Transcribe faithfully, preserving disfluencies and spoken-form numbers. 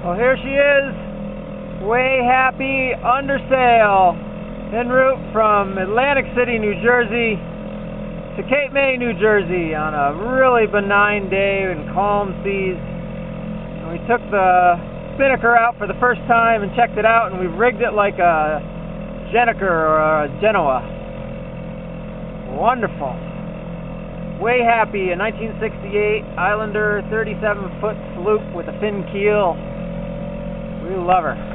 Well, here she is, way happy under sail, en route from Atlantic City, New Jersey to Cape May, New Jersey on a really benign day in calm seas. And we took the Spinnaker out for the first time and checked it out, and we've rigged it like a Spinnaker or a Genoa. Wonderful. Way happy, a nineteen sixty-eight Islander thirty-seven foot sloop with a fin keel. We love her.